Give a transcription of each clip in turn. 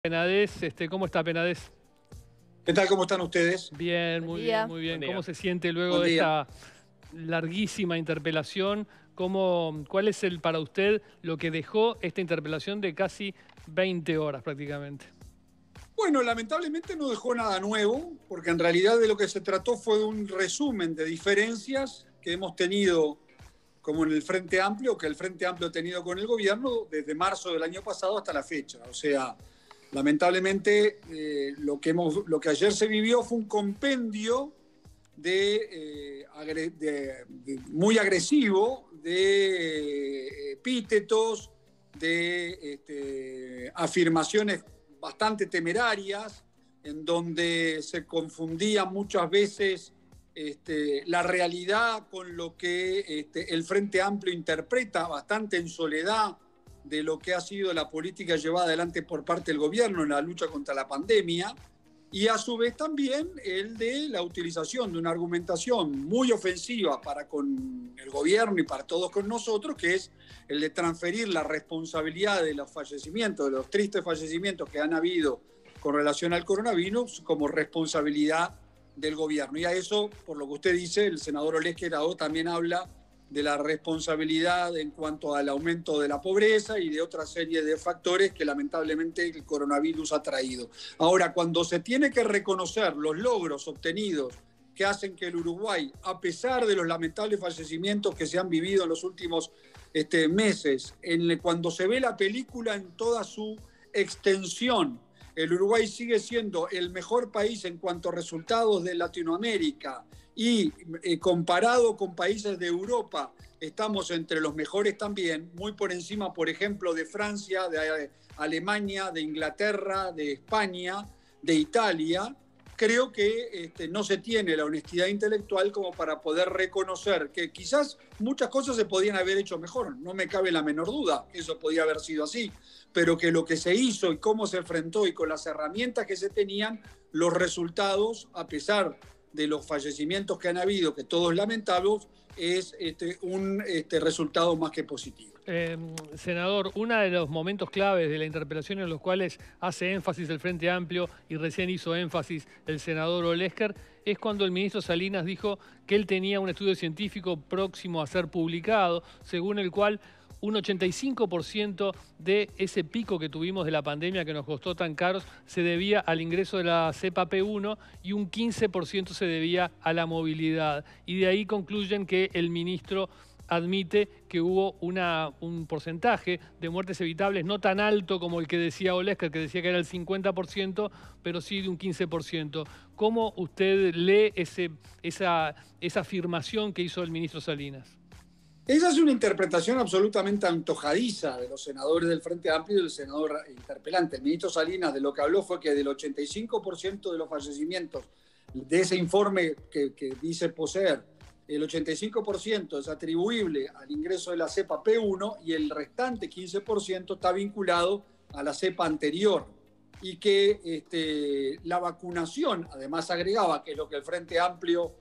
Penades, ¿cómo está Penades? ¿Qué tal? ¿Cómo están ustedes? Bien, muy bien, muy bien. ¿Cómo se siente luego de esta larguísima interpelación? ¿Cuál es para usted lo que dejó esta interpelación de casi 20 horas prácticamente? Bueno, lamentablemente no dejó nada nuevo, porque en realidad de lo que se trató fue de un resumen de diferencias que hemos tenido como en el Frente Amplio, que el Frente Amplio ha tenido con el gobierno desde marzo del año pasado hasta la fecha. O sea, lamentablemente lo que ayer se vivió fue un compendio muy agresivo de epítetos, de afirmaciones bastante temerarias, en donde se confundía muchas veces la realidad con lo que el Frente Amplio interpreta bastante en soledad de lo que ha sido la política llevada adelante por parte del gobierno en la lucha contra la pandemia, y a su vez también el de la utilización de una argumentación muy ofensiva para con el gobierno y para todos con nosotros, que es el de transferir la responsabilidad de los fallecimientos, de los tristes fallecimientos que han habido con relación al coronavirus, como responsabilidad del gobierno. Y a eso, por lo que usted dice, el senador Olesker también habla de la responsabilidad en cuanto al aumento de la pobreza y de otra serie de factores que lamentablemente el coronavirus ha traído. Ahora, cuando se tiene que reconocer los logros obtenidos que hacen que el Uruguay, a pesar de los lamentables fallecimientos que se han vivido en los últimos meses, cuando se ve la película en toda su extensión, el Uruguay sigue siendo el mejor país en cuanto a resultados de Latinoamérica y comparado con países de Europa, estamos entre los mejores también, muy por encima, por ejemplo, de Francia, de Alemania, de Inglaterra, de España, de Italia. Creo que no se tiene la honestidad intelectual como para poder reconocer que quizás muchas cosas se podían haber hecho mejor, no me cabe la menor duda que eso podía haber sido así, pero que lo que se hizo y cómo se enfrentó y con las herramientas que se tenían, los resultados, a pesar de los fallecimientos que han habido, que todos lamentables, es un resultado más que positivo. Senador, uno de los momentos claves de la interpelación en los cuales hace énfasis el Frente Amplio y recién hizo énfasis el senador Olesker es cuando el ministro Salinas dijo que él tenía un estudio científico próximo a ser publicado, según el cual un 85% de ese pico que tuvimos de la pandemia que nos costó tan caros se debía al ingreso de la cepa P1 y un 15% se debía a la movilidad. Y de ahí concluyen que el ministro admite que hubo un porcentaje de muertes evitables no tan alto como el que decía Olesker, que decía que era el 50%, pero sí de un 15%. ¿Cómo usted lee esa afirmación que hizo el ministro Salinas? Esa es una interpretación absolutamente antojadiza de los senadores del Frente Amplio y del senador interpelante. El ministro Salinas de lo que habló fue que del 85% de los fallecimientos de ese informe que dice poseer, el 85% es atribuible al ingreso de la cepa P1 y el restante 15% está vinculado a la cepa anterior. Y que la vacunación, además agregaba, que es lo que el Frente Amplio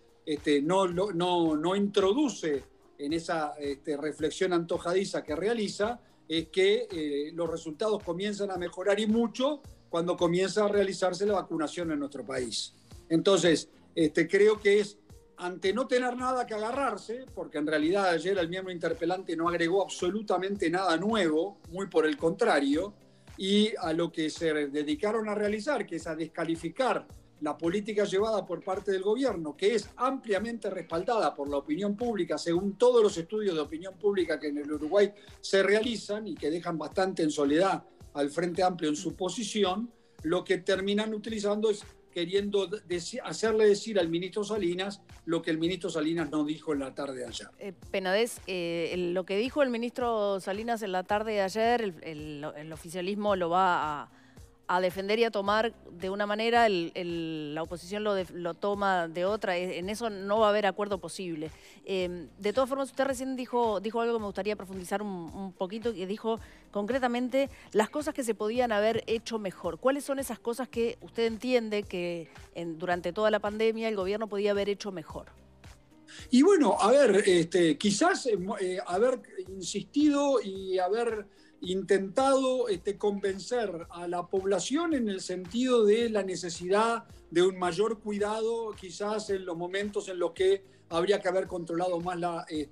no introduce en esa reflexión antojadiza que realiza, es que los resultados comienzan a mejorar y mucho cuando comienza a realizarse la vacunación en nuestro país. Entonces, creo que es ante no tener nada que agarrarse, porque en realidad ayer el miembro interpelante no agregó absolutamente nada nuevo, muy por el contrario, y a lo que se dedicaron a realizar, que es a descalificar la política llevada por parte del gobierno, que es ampliamente respaldada por la opinión pública, según todos los estudios de opinión pública que en el Uruguay se realizan y que dejan bastante en soledad al Frente Amplio en su posición, lo que terminan utilizando es queriendo hacerle decir al ministro Salinas lo que el ministro Salinas no dijo en la tarde de ayer. Penades, lo que dijo el ministro Salinas en la tarde de ayer, el oficialismo lo va a defender y a tomar de una manera, la oposición lo toma de otra. En eso no va a haber acuerdo posible. De todas formas, usted recién dijo algo que me gustaría profundizar un poquito, que dijo concretamente las cosas que se podían haber hecho mejor. ¿Cuáles son esas cosas que usted entiende que durante toda la pandemia el gobierno podía haber hecho mejor? Y bueno, a ver, quizás haber insistido y haber intentado convencer a la población en el sentido de la necesidad de un mayor cuidado, quizás en los momentos en los que habría que haber controlado más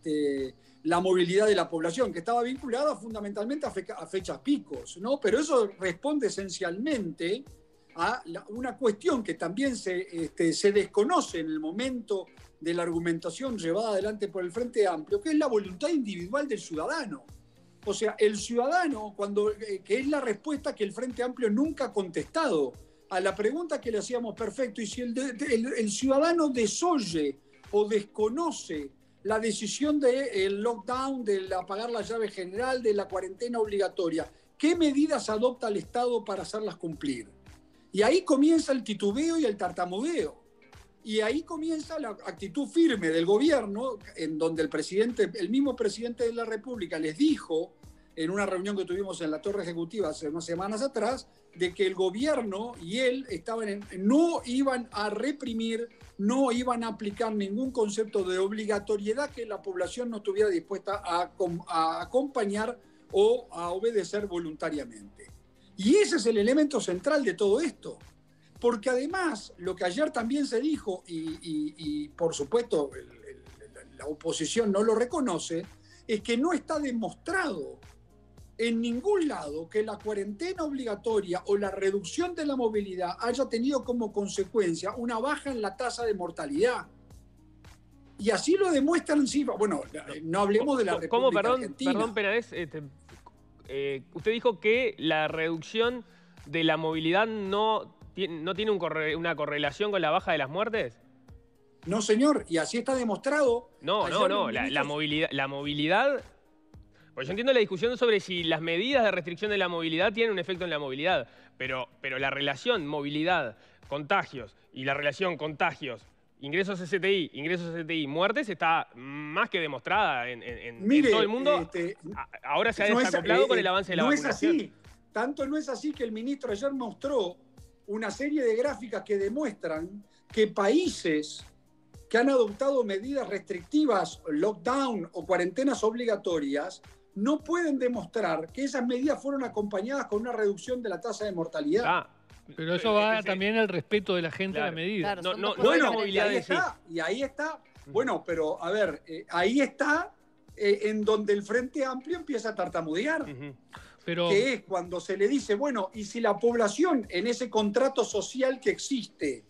la movilidad de la población, que estaba vinculada fundamentalmente a fechas picos, ¿no? Pero eso responde esencialmente a una cuestión que también se desconoce en el momento de la argumentación llevada adelante por el Frente Amplio, que es la voluntad individual del ciudadano. O sea, el ciudadano, que es la respuesta que el Frente Amplio nunca ha contestado a la pregunta que le hacíamos, perfecto, y si el ciudadano desoye o desconoce la decisión del lockdown, de apagar la llave general, de la cuarentena obligatoria, ¿qué medidas adopta el Estado para hacerlas cumplir? Y ahí comienza el titubeo y el tartamudeo. Y ahí comienza la actitud firme del gobierno, en donde el mismo presidente de la República les dijo, en una reunión que tuvimos en la Torre Ejecutiva hace unas semanas atrás, de que el gobierno y él no iban a reprimir, no iban a aplicar ningún concepto de obligatoriedad que la población no estuviera dispuesta a acompañar o a obedecer voluntariamente. Y ese es el elemento central de todo esto. Porque además, lo que ayer también se dijo, y por supuesto la oposición no lo reconoce, es que no está demostrado en ningún lado que la cuarentena obligatoria o la reducción de la movilidad haya tenido como consecuencia una baja en la tasa de mortalidad. Y así lo demuestran cifras. Bueno, no hablemos de la República Argentina. Perdón, Penades, usted dijo que la reducción de la movilidad no tiene una correlación con la baja de las muertes. No, señor, y así está demostrado. No, la movilidad... Pues yo entiendo la discusión sobre si las medidas de restricción de la movilidad tienen un efecto en la movilidad, pero la relación movilidad, contagios y la relación contagios, ingresos a STI, muertes está más que demostrada en todo el mundo. Ahora se ha desacoplado con el avance de la vacunación. No es así. Tanto no es así que el ministro ayer mostró una serie de gráficas que demuestran que países que han adoptado medidas restrictivas, lockdown o cuarentenas obligatorias, no pueden demostrar que esas medidas fueron acompañadas con una reducción de la tasa de mortalidad. Pero eso va también al respeto de la gente a la medida. Claro, bueno, y ahí está. Bueno, pero a ver, ahí está en donde el Frente Amplio empieza a tartamudear. Que es cuando se le dice, bueno, y si la población en ese contrato social que existe,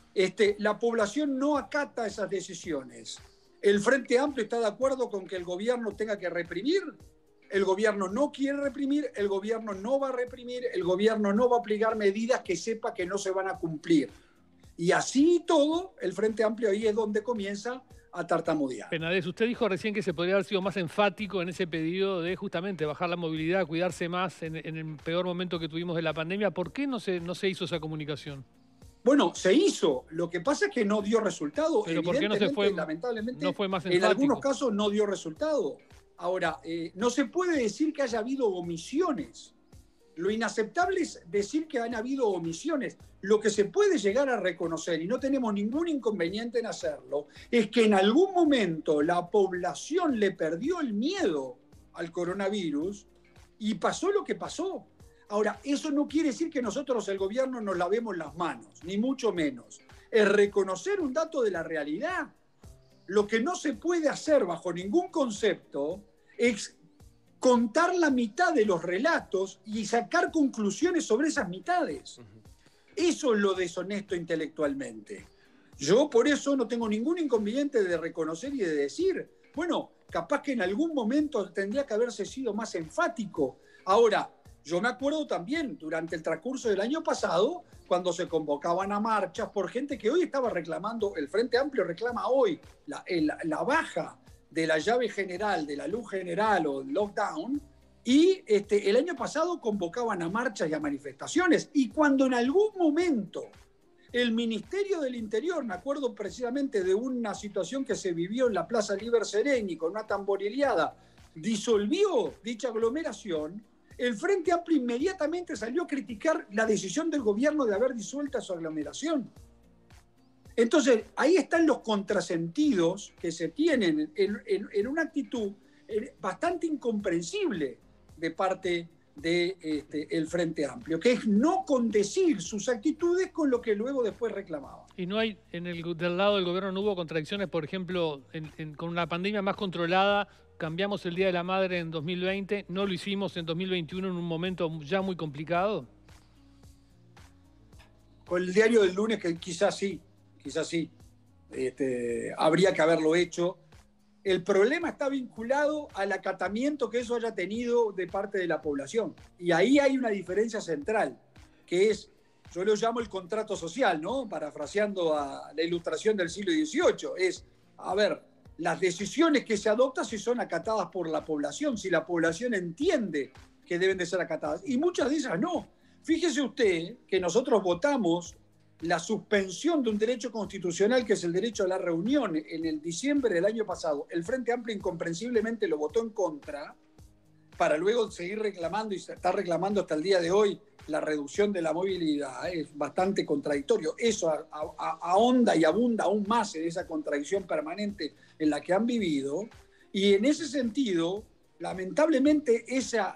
la población no acata esas decisiones, ¿el Frente Amplio está de acuerdo con que el gobierno tenga que reprimir? El gobierno no quiere reprimir, el gobierno no va a reprimir, el gobierno no va a aplicar medidas que sepa que no se van a cumplir. Y así todo, el Frente Amplio ahí es donde comienza a tartamudear. Penades, usted dijo recién que se podría haber sido más enfático en ese pedido de justamente bajar la movilidad, cuidarse más en el peor momento que tuvimos de la pandemia. ¿Por qué no se hizo esa comunicación? Bueno, se hizo. Lo que pasa es que no dio resultado. Pero ¿por qué no se fue? Lamentablemente, no fue más enfático. En algunos casos no dio resultado. Ahora, no se puede decir que haya habido omisiones. Lo inaceptable es decir que han habido omisiones. Lo que se puede llegar a reconocer, y no tenemos ningún inconveniente en hacerlo, es que en algún momento la población le perdió el miedo al coronavirus y pasó lo que pasó. Ahora, eso no quiere decir que nosotros, el gobierno, nos lavemos las manos, ni mucho menos. Es reconocer un dato de la realidad. Lo que no se puede hacer bajo ningún concepto es contar la mitad de los relatos y sacar conclusiones sobre esas mitades. Eso es lo deshonesto intelectualmente. Yo por eso no tengo ningún inconveniente de reconocer y de decir, bueno, capaz que en algún momento tendría que haberse sido más enfático. Ahora, yo me acuerdo también durante el transcurso del año pasado, cuando se convocaban a marchas por gente que hoy estaba reclamando, el Frente Amplio reclama hoy la baja de la llave general, de la luz general o el lockdown, y el año pasado convocaban a marchas y a manifestaciones. Y cuando en algún momento el Ministerio del Interior, me acuerdo precisamente de una situación que se vivió en la Plaza Liber Sereni con una tamborileada, disolvió dicha aglomeración, el Frente Amplio inmediatamente salió a criticar la decisión del gobierno de haber disuelto su aglomeración. Entonces, ahí están los contrasentidos que se tienen en una actitud bastante incomprensible de parte del Frente Amplio, que es no condecir sus actitudes con lo que luego después reclamaba. Y no hay, del lado del gobierno no hubo contradicciones, por ejemplo, con una pandemia más controlada, cambiamos el Día de la Madre en 2020, no lo hicimos en 2021 en un momento ya muy complicado. Con el diario del lunes, que quizás sí, habría que haberlo hecho. El problema está vinculado al acatamiento que eso haya tenido de parte de la población. Y ahí hay una diferencia central, que es, yo lo llamo el contrato social, ¿no? Parafraseando a la ilustración del siglo XVIII. Es, a ver, las decisiones que se adoptan si son acatadas por la población, si la población entiende que deben de ser acatadas. Y muchas de ellas no. Fíjese usted que nosotros votamos la suspensión de un derecho constitucional que es el derecho a la reunión en el diciembre del año pasado. El Frente Amplio incomprensiblemente lo votó en contra para luego seguir reclamando y se está reclamando hasta el día de hoy la reducción de la movilidad. Es bastante contradictorio. Eso ahonda y abunda aún más en esa contradicción permanente en la que han vivido. Y en ese sentido, lamentablemente,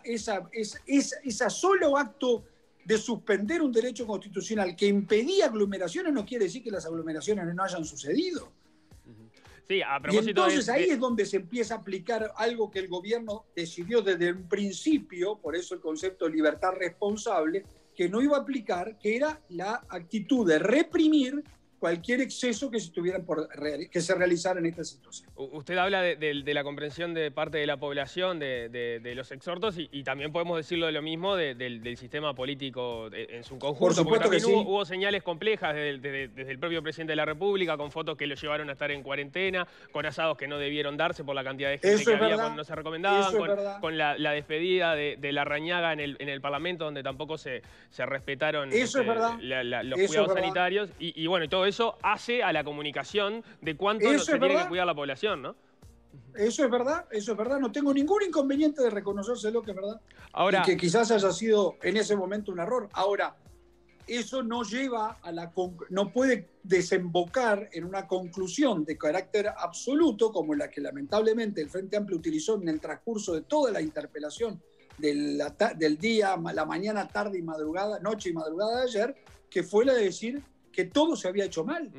esa solo acto de suspender un derecho constitucional que impedía aglomeraciones no quiere decir que las aglomeraciones no hayan sucedido. Sí, a propósito y entonces ahí es donde se empieza a aplicar algo que el gobierno decidió desde un principio, por eso el concepto de libertad responsable, que no iba a aplicar, que era la actitud de reprimir cualquier exceso que se realizara en esta situación. Usted habla de la comprensión de parte de la población, de los exhortos, y también podemos decirlo de lo mismo del sistema político en su conjunto. Por supuesto porque también que sí. hubo señales complejas desde el propio presidente de la República, con fotos que lo llevaron a estar en cuarentena, con asados que no debieron darse por la cantidad de gente que había cuando no se recomendaban, con la despedida de Larrañaga en el Parlamento, donde tampoco se respetaron los cuidados sanitarios. Y bueno, todo eso hace a la comunicación de cuánto se tiene que cuidar la población, ¿no? Eso es verdad, no tengo ningún inconveniente de reconocérselo que es verdad. Ahora, y que quizás haya sido en ese momento un error. Ahora, eso no lleva no puede desembocar en una conclusión de carácter absoluto como la que lamentablemente el Frente Amplio utilizó en el transcurso de toda la interpelación del día, la mañana, tarde y madrugada, noche y madrugada de ayer, que fue la de decir que todo se había hecho mal.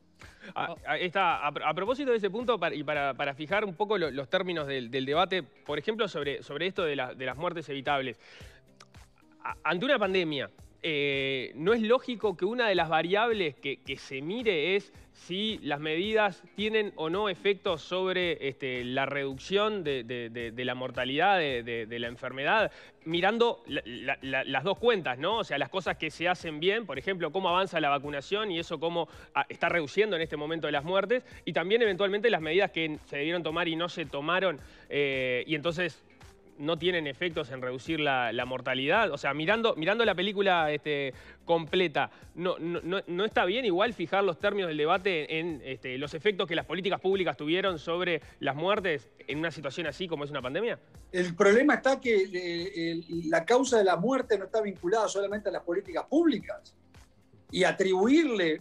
A propósito de ese punto, para fijar un poco los términos del debate, por ejemplo, sobre esto de las muertes evitables. Ante una pandemia, ¿no es lógico que una de las variables que se mire es si las medidas tienen o no efectos sobre la reducción de la mortalidad de la enfermedad, mirando las dos cuentas, ¿no? O sea, las cosas que se hacen bien, por ejemplo, cómo avanza la vacunación y eso cómo está reduciendo en este momento de las muertes, y también eventualmente las medidas que se debieron tomar y no se tomaron, y entonces no tienen efectos en reducir la mortalidad. O sea, mirando la película completa, ¿no está bien igual fijar los términos del debate en los efectos que las políticas públicas tuvieron sobre las muertes en una situación así como es una pandemia? El problema está que la causa de la muerte no está vinculada solamente a las políticas públicas. Y atribuirle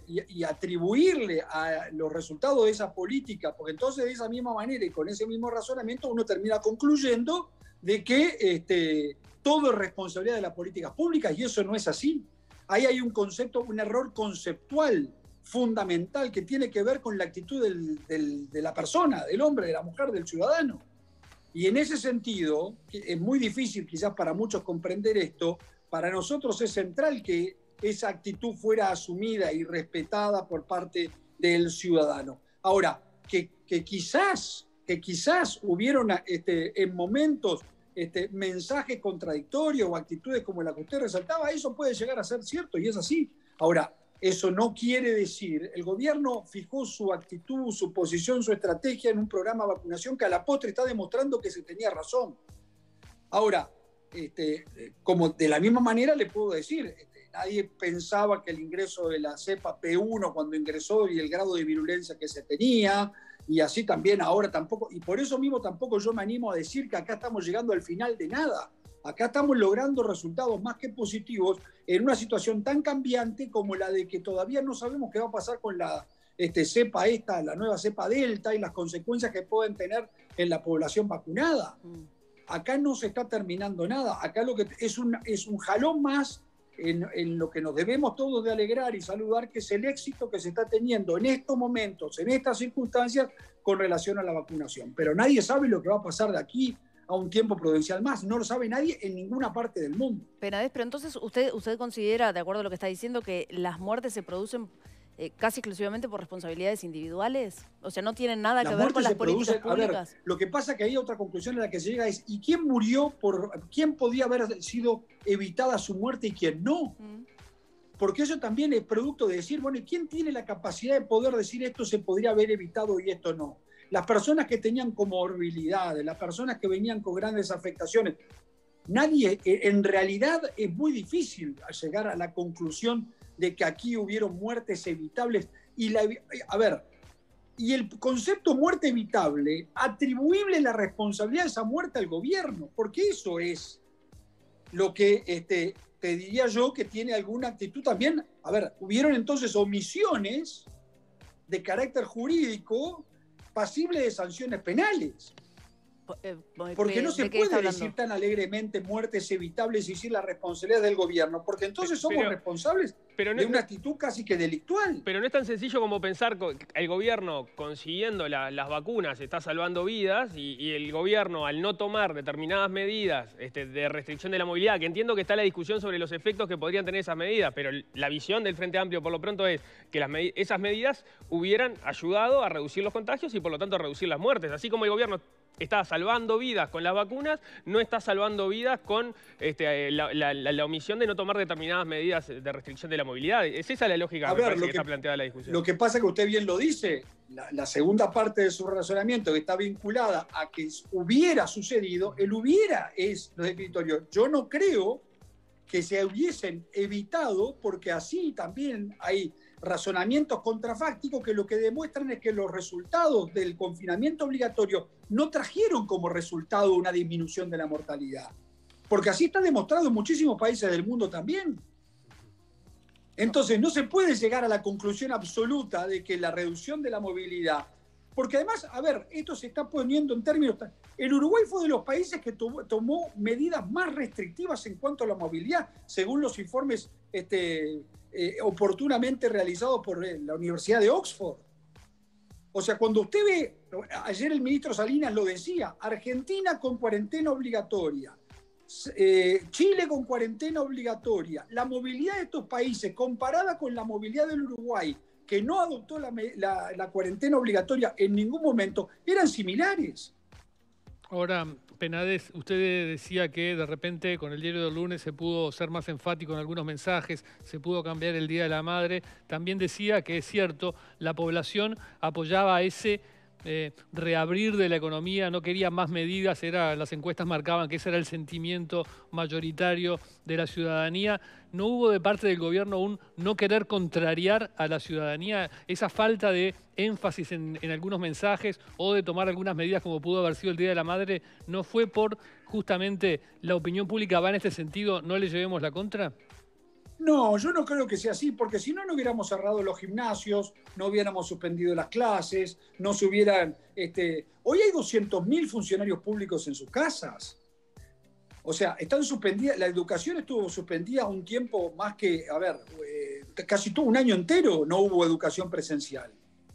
a los resultados de esa política, porque entonces de esa misma manera y con ese mismo razonamiento uno termina concluyendo de que todo es responsabilidad de las políticas públicas, y eso no es así. Ahí hay un error conceptual fundamental que tiene que ver con la actitud de la persona, del hombre, de la mujer, del ciudadano. Y en ese sentido, es muy difícil quizás para muchos comprender esto, para nosotros es central que esa actitud fuera asumida y respetada por parte del ciudadano. Ahora, que quizás hubieron en momentos mensajes contradictorios o actitudes como la que usted resaltaba, eso puede llegar a ser cierto y es así. Ahora, eso no quiere decir, el gobierno fijó su actitud, su posición, su estrategia en un programa de vacunación que a la postre está demostrando que se tenía razón. Ahora, como de la misma manera le puedo decir, nadie pensaba que el ingreso de la cepa P1 cuando ingresó y el grado de virulencia que se tenía, y así también ahora tampoco, y por eso mismo tampoco yo me animo a decir que acá estamos llegando al final de nada. Acá estamos logrando resultados más que positivos en una situación tan cambiante como la de que todavía no sabemos qué va a pasar con la cepa la nueva cepa Delta y las consecuencias que pueden tener en la población vacunada. acá no se está terminando nada. Acá lo que es un jalón más en lo que nos debemos todos de alegrar y saludar, que es el éxito que se está teniendo en estos momentos, en estas circunstancias, con relación a la vacunación. Pero nadie sabe lo que va a pasar de aquí a un tiempo prudencial más. No lo sabe nadie en ninguna parte del mundo. Penades, pero entonces usted considera, de acuerdo a lo que está diciendo, que las muertes se producen casi exclusivamente por responsabilidades individuales. O sea, no tienen nada que ver con las políticas públicas. A ver, lo que pasa que hay otra conclusión a la que se llega es, ¿y quién murió quién podía haber sido evitada su muerte y quién no? Porque eso también es producto de decir, bueno, ¿y quién tiene la capacidad de poder decir esto se podría haber evitado y esto no? Las personas que tenían comorbilidades, las personas que venían con grandes afectaciones. Nadie, en realidad es muy difícil llegar a la conclusión de que aquí hubieron muertes evitables. Y el concepto muerte evitable, atribuible la responsabilidad de esa muerte al gobierno, porque eso es lo que te diría yo que tiene alguna actitud también. A ver, hubieron entonces omisiones de carácter jurídico pasibles de sanciones penales. Porque no se puede decir tan alegremente muertes evitables y decir la responsabilidad del gobierno, porque entonces somos responsables de una actitud casi que delictual. Pero no es tan sencillo como pensar que el gobierno consiguiendo las vacunas está salvando vidas y el gobierno al no tomar determinadas medidas de restricción de la movilidad, que entiendo que está la discusión sobre los efectos que podrían tener esas medidas, pero la visión del Frente Amplio por lo pronto es que esas medidas hubieran ayudado a reducir los contagios y por lo tanto a reducir las muertes, así como el gobierno está salvando vidas con las vacunas, no está salvando vidas con la omisión de no tomar determinadas medidas de restricción de la movilidad. Es esa la lógica que está planteada la discusión. Lo que pasa es que usted bien lo dice, la segunda parte de su razonamiento, que está vinculada a que hubiera sucedido, el hubiera es definitorio. Yo no creo que se hubiesen evitado, porque así también hay razonamientos contrafácticos que lo que demuestran es que los resultados del confinamiento obligatorio no trajeron como resultado una disminución de la mortalidad. Porque así está demostrado en muchísimos países del mundo también. Entonces no se puede llegar a la conclusión absoluta de que la reducción de la movilidad, porque además, a ver, esto se está poniendo en términos... El Uruguay fue de los países que tomó medidas más restrictivas en cuanto a la movilidad, según los informes oportunamente realizados por la Universidad de Oxford. O sea, cuando usted ve, ayer el ministro Salinas lo decía, Argentina con cuarentena obligatoria, Chile con cuarentena obligatoria, la movilidad de estos países comparada con la movilidad del Uruguay, que no adoptó la cuarentena obligatoria en ningún momento, eran similares. Ahora, Penades, usted decía que de repente con el diario del lunes se pudo ser más enfático en algunos mensajes, se pudo cambiar el Día de la Madre. También decía que es cierto, la población apoyaba ese reabrir de la economía, no quería más medidas, las encuestas marcaban que ese era el sentimiento mayoritario de la ciudadanía. ¿No hubo de parte del gobierno un no querer contrariar a la ciudadanía, esa falta de énfasis en algunos mensajes o de tomar algunas medidas como pudo haber sido el Día de la Madre? ¿No fue por justamente la opinión pública va en este sentido, no le llevemos la contra? No, yo no creo que sea así, porque si no, no hubiéramos cerrado los gimnasios, no hubiéramos suspendido las clases, no se hubieran... Hoy hay 200.000 funcionarios públicos en sus casas. O sea, están suspendidas, la educación estuvo suspendida un tiempo más que, casi todo un año entero no hubo educación presencial.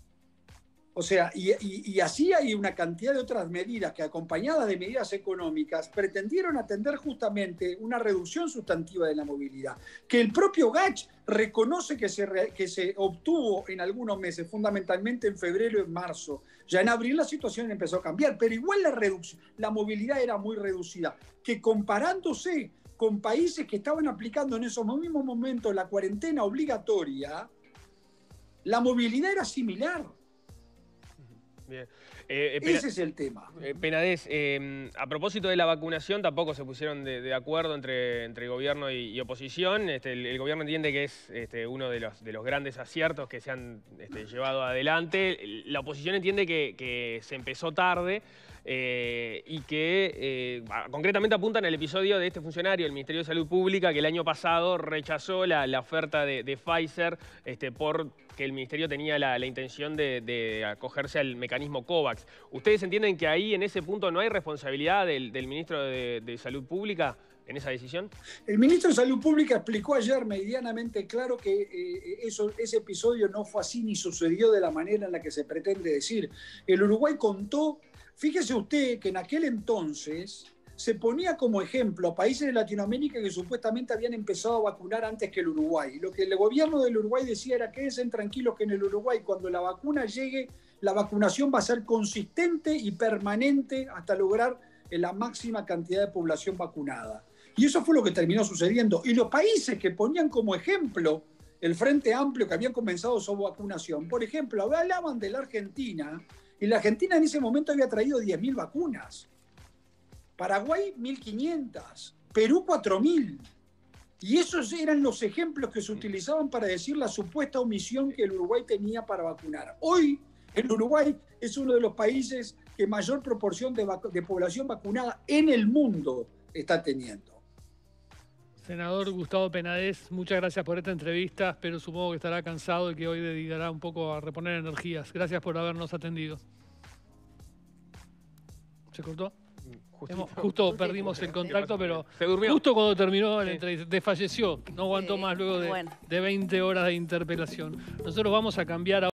O sea, y así hay una cantidad de otras medidas que, acompañadas de medidas económicas, pretendieron atender justamente una reducción sustantiva de la movilidad, que el propio Gach reconoce que se obtuvo en algunos meses, fundamentalmente en febrero y en marzo. Ya en abril la situación empezó a cambiar, pero igual la movilidad era muy reducida, que comparándose con países que estaban aplicando en esos mismos momentos la cuarentena obligatoria, la movilidad era similar. Bien. Ese es el tema. Penades, a propósito de la vacunación, tampoco se pusieron de acuerdo entre gobierno y oposición. El gobierno entiende que es uno de los grandes aciertos que se han llevado adelante. La oposición entiende que se empezó tarde. y que concretamente apuntan al episodio de este funcionario del Ministerio de Salud Pública que el año pasado rechazó la oferta de Pfizer porque el Ministerio tenía la intención de acogerse al mecanismo COVAX. ¿Ustedes entienden que ahí, en ese punto, no hay responsabilidad del Ministro de Salud Pública en esa decisión? El ministro de Salud Pública explicó ayer medianamente claro que ese episodio no fue así ni sucedió de la manera en la que se pretende decir. El Uruguay contó, fíjese usted que en aquel entonces se ponía como ejemplo a países de Latinoamérica que supuestamente habían empezado a vacunar antes que el Uruguay. Lo que el gobierno del Uruguay decía era: quédense tranquilos que en el Uruguay, cuando la vacuna llegue, la vacunación va a ser consistente y permanente hasta lograr la máxima cantidad de población vacunada. Y eso fue lo que terminó sucediendo. Y los países que ponían como ejemplo el Frente Amplio, que habían comenzado su vacunación, por ejemplo, hablaban de la Argentina, y la Argentina en ese momento había traído 10.000 vacunas. Paraguay, 1.500. Perú, 4.000. Y esos eran los ejemplos que se utilizaban para decir la supuesta omisión que el Uruguay tenía para vacunar. Hoy, el Uruguay es uno de los países que mayor proporción de población vacunada en el mundo está teniendo. Senador Gustavo Penades, muchas gracias por esta entrevista, pero supongo que estará cansado y que hoy dedicará un poco a reponer energías. Gracias por habernos atendido. ¿Se cortó? Justo perdimos el contacto, pero se durmió. Justo cuando terminó la entrevista, desfalleció, no aguantó más luego de 20 horas de interpelación. Nosotros vamos a cambiar ahora.